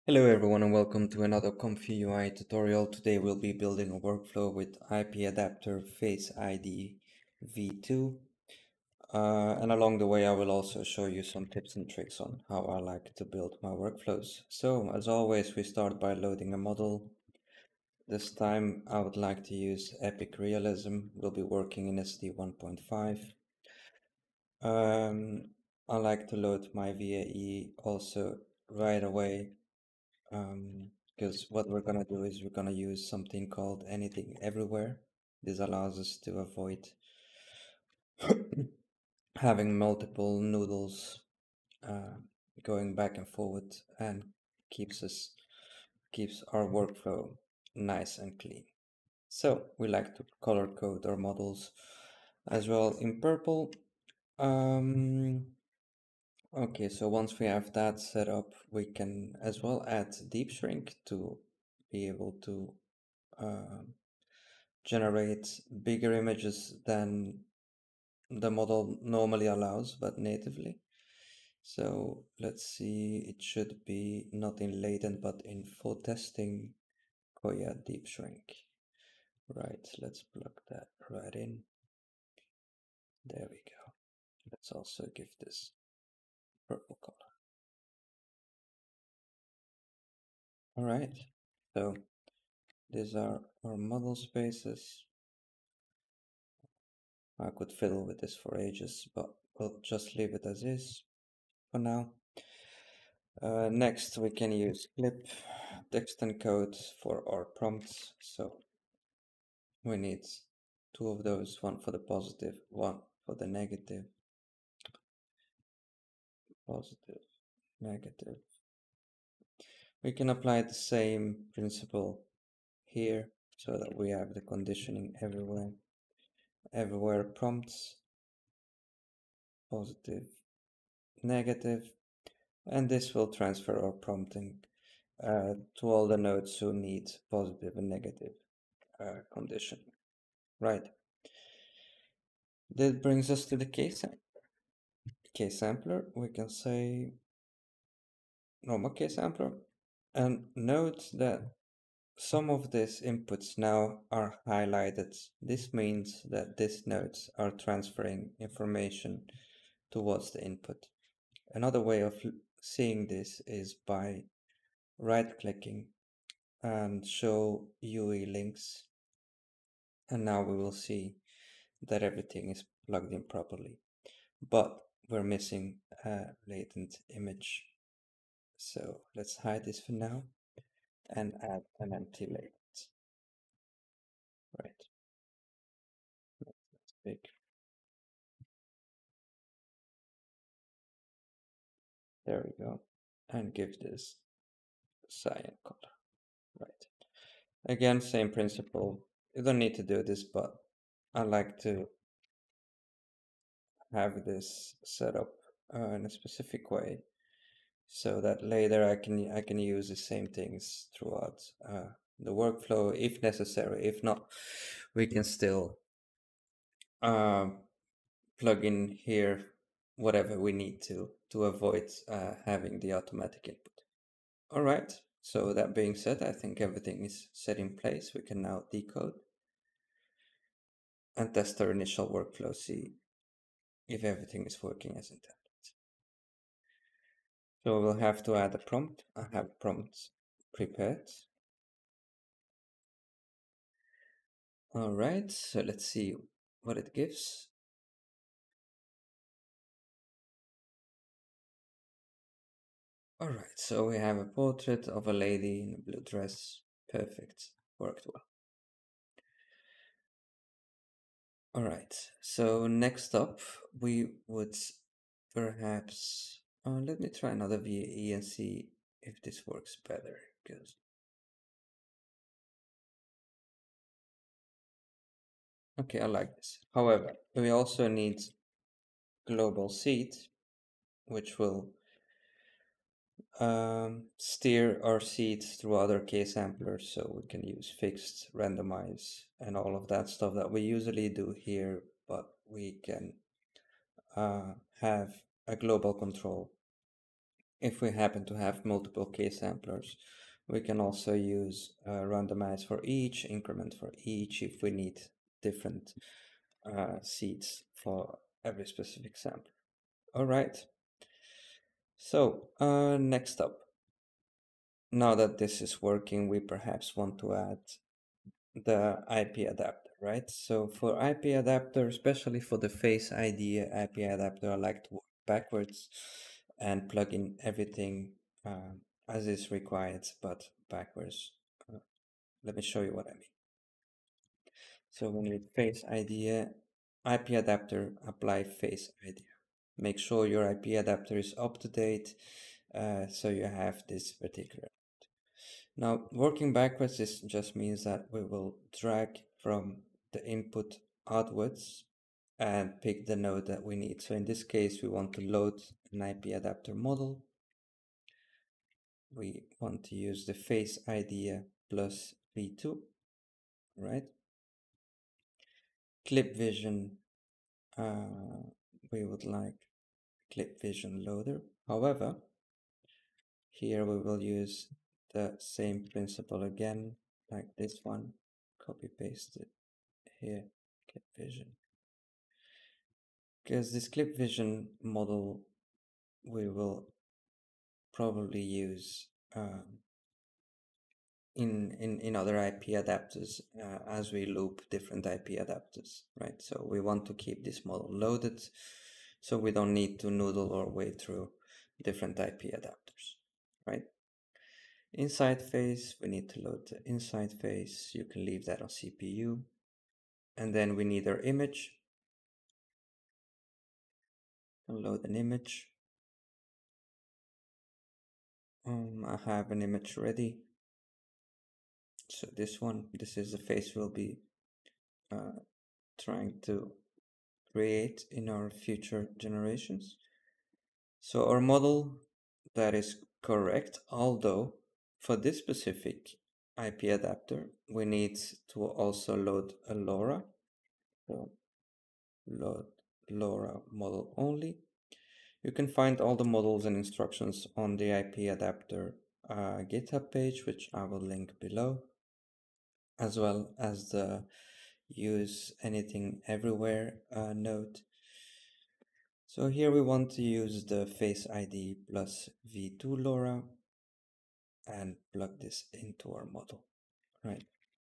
Hello everyone and welcome to another ComfyUI tutorial. Today we'll be building a workflow with IPAdapter FaceIDV2 and along the way I will also show you some tips and tricks on how I like to build my workflows. So as always we start by loading a model. This time I would like to use Epic Realism. We'll be working in SD 1.5. I like to load my VAE also right away. Because what we're gonna do is we're gonna use something called anything everywhere. This allows us to avoid having multiple noodles uh, going back and forward and keeps our workflow nice and clean. So we like to color code our models as well in purple. Okay, so once we have that set up, we can as well add deep shrink to be able to generate bigger images than the model normally allows, but natively. So let's see, it should be not in latent, but in full testing. Oh yeah, deep shrink. Right, let's plug that right in. There we go. Let's also give this purple color. All right, so these are our model spaces. I could fiddle with this for ages, but we'll just leave it as is for now. Next, we can use clip text encode for our prompts. So we need two of those, one for the positive, one for the negative. Positive, negative. We can apply the same principle here so that we have the conditioning everywhere. Everywhere prompts, positive, negative, and this will transfer our prompting to all the nodes who need positive and negative condition. Right. That brings us to the case sampler. We can say normal case sampler, and note that some of these inputs now are highlighted. This means that these nodes are transferring information towards the input. Another way of seeing this is by right-clicking and show UE links, and now we will see that everything is plugged in properly, but we're missing a latent image. So let's hide this for now and add an empty latent. Right. That's big. There we go. And give this cyan color. Right. Again, same principle. You don't need to do this, but I like to have this set up in a specific way so that later I can use the same things throughout the workflow if necessary. If not, we can still plug in here whatever we need to avoid having the automatic input. All right, so that being said, I think everything is set in place. We can now decode and test our initial workflow, see if everything is working as intended. So we'll have to add a prompt. I have prompts prepared. All right, so let's see what it gives. All right, so we have a portrait of a lady in a blue dress. Perfect, worked well. All right, so next up we would perhaps, let me try another VAE and see if this works better, because okay, I like this. However, we also need global seed, which will steer our seeds through other case samplers, so we can use fixed, randomize, and all of that stuff that we usually do here, but we can have a global control if we happen to have multiple case samplers, we can also use randomize for each, increment for each if we need different seeds for every specific sample. All right. So next up, now that this is working, we perhaps want to add the IP adapter, right? So for IP adapter, especially for the Face ID IP adapter, I like to work backwards and plug in everything as is required, but backwards. Let me show you what I mean. So when you Face ID, IP adapter, apply Face ID. Make sure your IP adapter is up to date, so you have this particular. Now, working backwards, this just means that we will drag from the input outwards and pick the node that we need. So in this case, we want to load an IP adapter model. We want to use the face idea plus v2, right? Clip vision, we would like clip vision loader. However, here we will use the same principle again, like this one, copy paste it here, clip vision. Because this clip vision model we will probably use in other IP adapters as we loop different IP adapters, right? So we want to keep this model loaded so we don't need to noodle our way through different IP adapters, right? Inside face, we need to load the inside face. You can leave that on CPU. And then we need our image. Load an image. I have an image ready. So this one, this is the face we'll be trying to create in our future generations. So our model, that is correct, although for this specific IP adapter, we need to also load a LoRa. So load LoRa model only. You can find all the models and instructions on the IP adapter GitHub page, which I will link below, as well as the use anything everywhere node. So here we want to use the Face ID plus v2 LoRa and plug this into our model, right?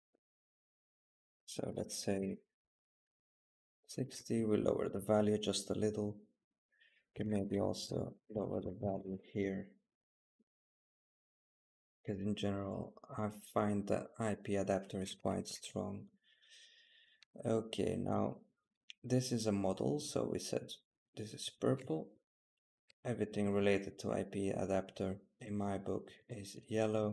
So let's say 60, we lower the value just a little. Can maybe also lower the value here, because in general I find that IP adapter is quite strong. Okay, now this is a model, so we said this is purple. Everything related to IP adapter in my book is yellow.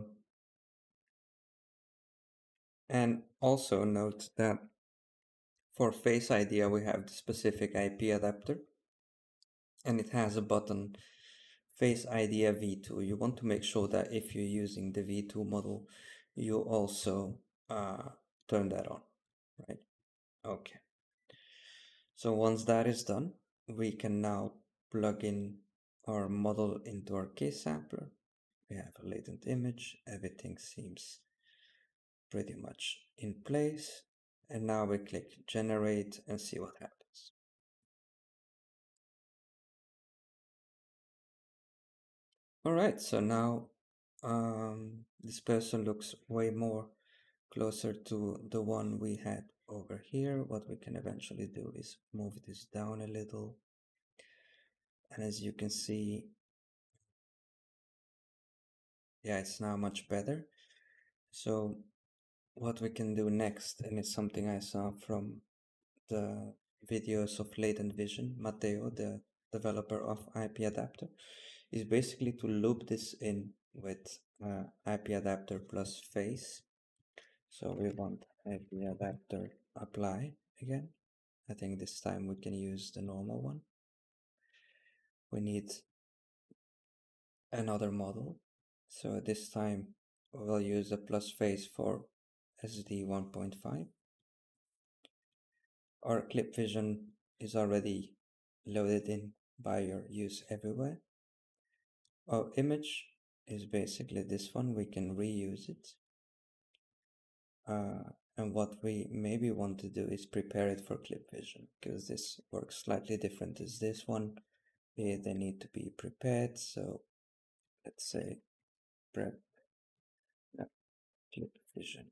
And also note that for Face ID we have the specific IP adapter, and it has a button Face ID v2. You want to make sure that if you're using the v2 model, you also turn that on, right? Okay. So once that is done, we can now plug in our model into our case sampler. We have a latent image. Everything seems pretty much in place. And now we click generate and see what happens. All right, so now this person looks way more closer to the one we had over here. What we can eventually do is move this down a little. And as you can see, yeah, it's now much better. So what we can do next, and it's something I saw from the videos of Latent Vision, Matteo, the developer of IPAdapter, is basically to loop this in with IPAdapter plus face. So we want IPAdapter apply again. I think this time we can use the normal one. We need another model. So this time we'll use the plus face for SD 1.5. Our clip vision is already loaded in by your use everywhere. Our image is basically this one. We can reuse it. And what we maybe want to do is prepare it for clip vision, because this works slightly different as this one. They need to be prepared. So let's say prep clip vision.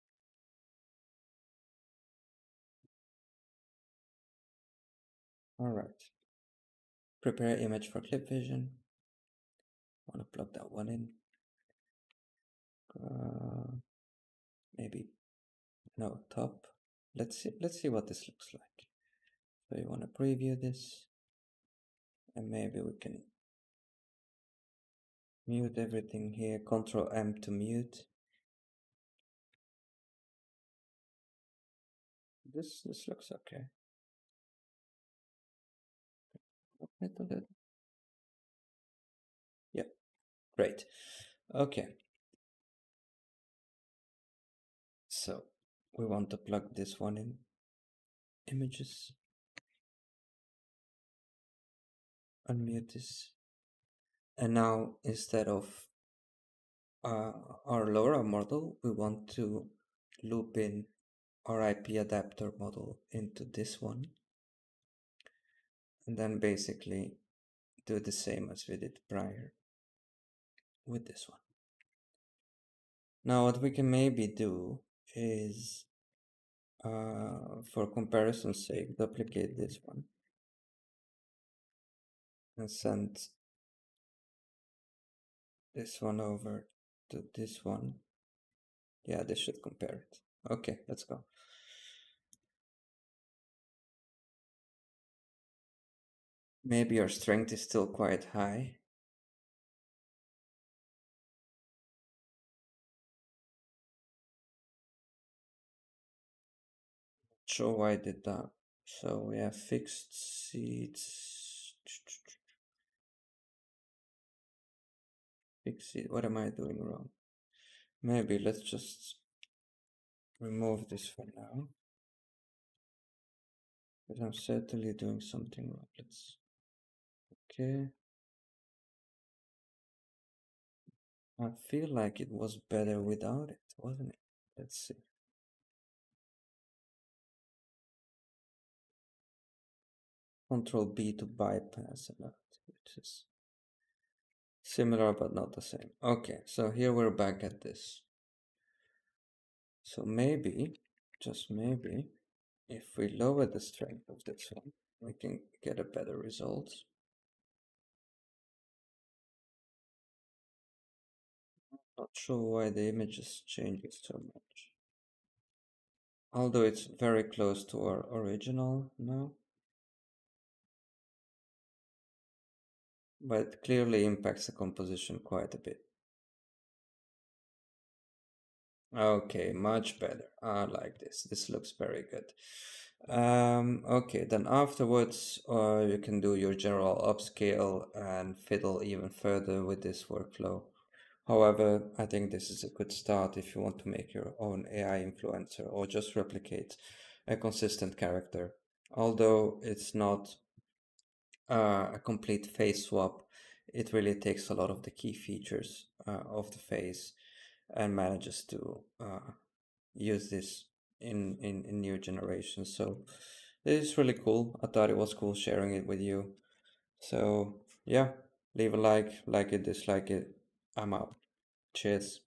All right. Prepare image for clip vision. Want to plug that one in. Maybe no top. Let's see what this looks like. So you want to preview this, and maybe we can mute everything here. Control M to mute. This looks okay. Yeah, great. Okay. So we want to plug this one in. Images. Unmute this. And now instead of our LoRa model, we want to loop in our IPAdapter model into this one. And then basically do the same as we did prior with this one. Now what we can maybe do is, for comparison's sake, duplicate this one and send this one over to this one. Yeah, this should compare it. Okay, let's go. Maybe our strength is still quite high. Not sure why I did that. So we have fixed seeds. Fixed seed. What am I doing wrong? Maybe let's just remove this for now. But I'm certainly doing something wrong. Okay. I feel like it was better without it, wasn't it? Let's see. Control B to bypass alert, which is similar but not the same. Okay, so here we're back at this. So maybe, just maybe, if we lower the strength of this one, we can get a better result. Not sure why the image is changing so much. Although it's very close to our original now. But it clearly impacts the composition quite a bit. Okay, much better. I like this. This looks very good. Okay, then afterwards, you can do your general upscale and fiddle even further with this workflow. However, I think this is a good start if you want to make your own AI influencer or just replicate a consistent character. Although it's not a complete face swap, it really takes a lot of the key features of the face and manages to use this in new generations. So this is really cool. I thought it was cool sharing it with you. So yeah, leave a like it, dislike it. I'm out. Cheers.